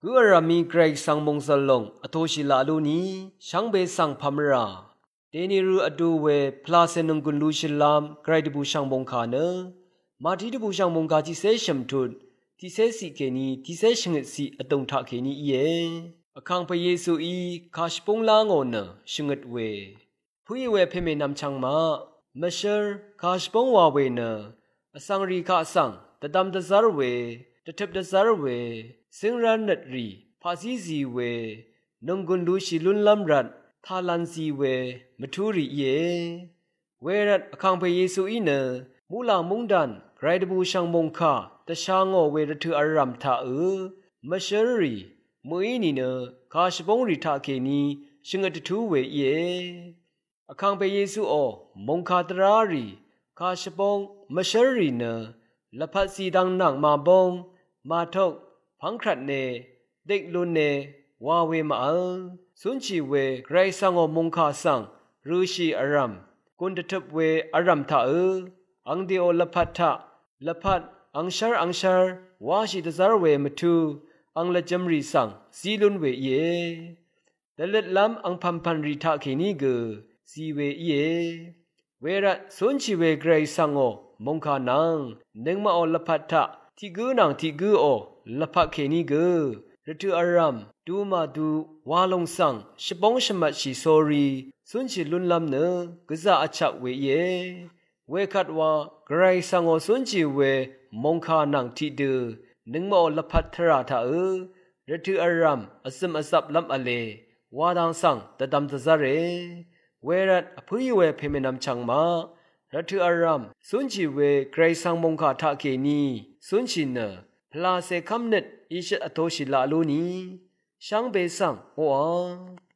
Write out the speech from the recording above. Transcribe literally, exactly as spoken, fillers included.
กูอารามีเกรกสังมงสลงอโตชิลาลูนีช่างเบสังพามราเดนิรูอดูเวพลาเซนงกุลลูชิลามไกรดบูช่างบงคาเนมาที่ดบูช่างบงคาที่เซชมทุดที่เซสิเกนีที่เซชงเอสีอตงทักเกนีเยอคังพระเยซูอีคาชปงลางอนชงดเวผู้ยเวเพเมนำช่างมาเมเชอร์คาชปงวาเวเนอสังรีคาสังตะดำตะซาร์เวตะเทบตะซาร์เวสิงรันนัดรีภาษีซีเวนงกุนลูชิลุนลัมรัดทาลันซีเวมทุริเยเวรัดอคังพระเยซูอีเนมูลามุงดันไกรดบูช่างมงคาตะชางอเวรทุอารัมทาเอเมเชอรีมือนีเนคาชบงริทาเคนีชงดทูเวเยอคังพระเยซูอมงคาตรารีคาชบงเมเชอรีเนละพัดสีดังหนังมาบงมาทกพังครัดเนเด็กลุนเนวาเวมาอัลสุนชีเวไกรสังอมงคาสังรูชีอารัมกุนตทบเวอารัมทาเออังเดียวละพัดทะละพัดอังชาร์อังชาร์วาชิตซาร์เวมทูอังละจำรีสังซีลุนเวเยแต่เล็ดล้ำอังพัมพันริทาเคนีเกซีเวเยเวรัสุนชีเวไกรสังอมงคานังเนึงมาอละพัดทะที่กูนังที่กูอละพักเคนีเกรทุอารัมดูมาดูวาลงสังชบงชมัดชีโซรีสุนชีลุนลำเนกษาอัจฉเวเยเวคัดว่าไกรสังอสุนชีเวมงคานังที่เดนึงมาอละพัดทราทาเอรทุอารัมอสมอสับลำอเลวาดังสังตะดำตะซาเรเวรัดอภุยเวเพเมนำชังมารัทุอารัมสุนชีเวไกรสังมงคาทาเคนีสุนชีเนพลาเซคัมเนตอิชอโตชิลาลูนีช่างเบสังโออา